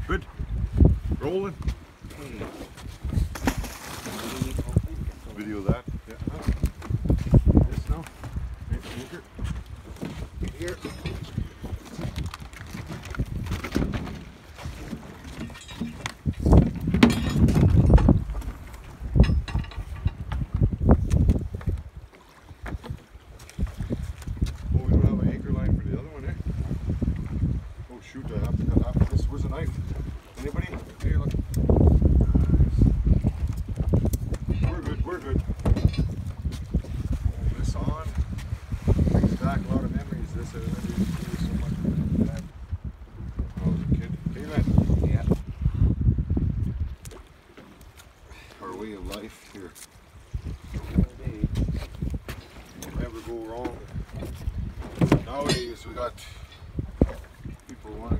Good. Rolling. Video that. Yeah. This now. Anchor. Here. Oh, we don't have an anchor line for the other one, eh? Oh shoot, I have to cut half of this. Where's the knife? Anybody? Here, look. We're good. Hold this on. Brings back a lot of memories. This I remember used to do so much with my dad. When I was a kid. Hey, man. Yeah. Our way of life here. You'll never go wrong. Nowadays we got people wanting